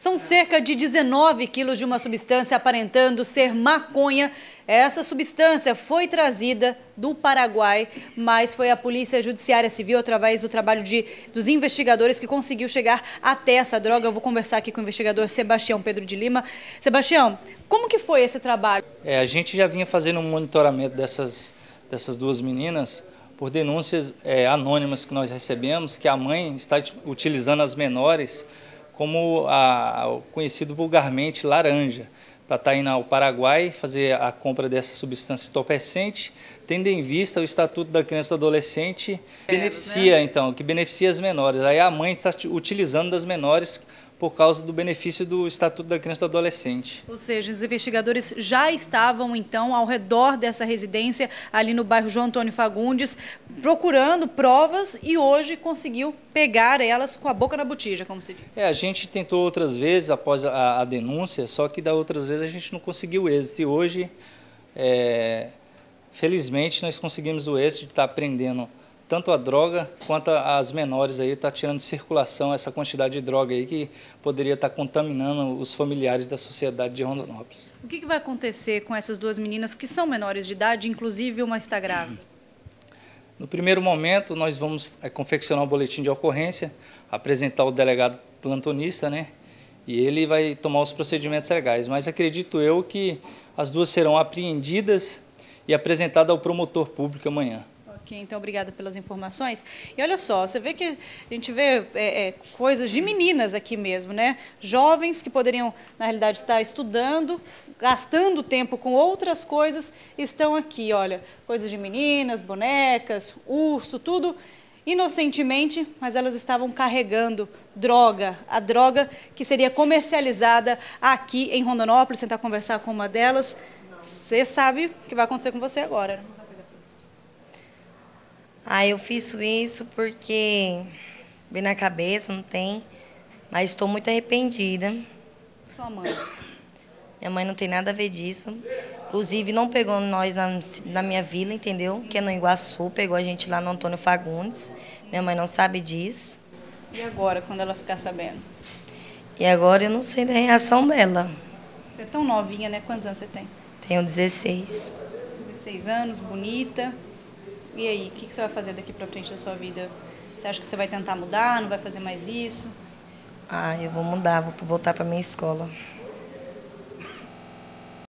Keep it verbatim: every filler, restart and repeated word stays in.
São cerca de dezenove quilos de uma substância aparentando ser maconha. Essa substância foi trazida do Paraguai, mas foi a Polícia Judiciária Civil, através do trabalho de, dos investigadores, que conseguiu chegar até essa droga. Eu vou conversar aqui com o investigador Sebastião Pedro de Lima. Sebastião, como que foi esse trabalho? É, a gente já vinha fazendo um monitoramento dessas, dessas duas meninas por denúncias é, anônimas que nós recebemos, que a mãe está utilizando as menores como a, o conhecido vulgarmente laranja, para estar indo ao Paraguai fazer a compra dessa substância entorpecente, tendo em vista o Estatuto da Criança e do Adolescente, que beneficia, né? Então, que beneficia as menores. Aí a mãe está utilizando das menores por causa do benefício do Estatuto da Criança e do Adolescente. Ou seja, os investigadores já estavam, então, ao redor dessa residência, ali no bairro João Antônio Fagundes, procurando provas e hoje conseguiu pegar elas com a boca na botija, como se diz. É, a gente tentou outras vezes após a, a denúncia, só que da outras vezes a gente não conseguiu êxito. E hoje, é, felizmente, nós conseguimos o êxito de estar prendendo tanto a droga quanto as menores aí, está tirando de circulação essa quantidade de droga aí que poderia estar contaminando os familiares da sociedade de Rondonópolis. O que, que vai acontecer com essas duas meninas que são menores de idade, inclusive uma está grávida? No primeiro momento, nós vamos é, confeccionar o boletim de ocorrência, apresentar o delegado plantonista, né? E ele vai tomar os procedimentos legais. Mas acredito eu que as duas serão apreendidas e apresentadas ao promotor público amanhã. Ok, então obrigada pelas informações. E olha só, você vê que a gente vê é, é, coisas de meninas aqui mesmo, né? Jovens que poderiam, na realidade, estar estudando, gastando tempo com outras coisas, estão aqui, olha, coisas de meninas, bonecas, urso, tudo inocentemente, mas elas estavam carregando droga, a droga que seria comercializada aqui em Rondonópolis. Tentar conversar com uma delas. Você sabe o que vai acontecer com você agora, né? Ah, eu fiz isso porque veio na cabeça, não tem, mas estou muito arrependida. Sua mãe? Minha mãe não tem nada a ver disso. Inclusive, não pegou nós na, na minha vila, entendeu? Que é no Iguaçu, pegou a gente lá no Antônio Fagundes. Minha mãe não sabe disso. E agora, quando ela ficar sabendo? E agora eu não sei da reação dela. Você é tão novinha, né? Quantos anos você tem? Tenho dezesseis. dezesseis anos, bonita. E aí, o que você vai fazer daqui para frente da sua vida? Você acha que você vai tentar mudar, não vai fazer mais isso? Ah, eu vou mudar, vou voltar para minha escola.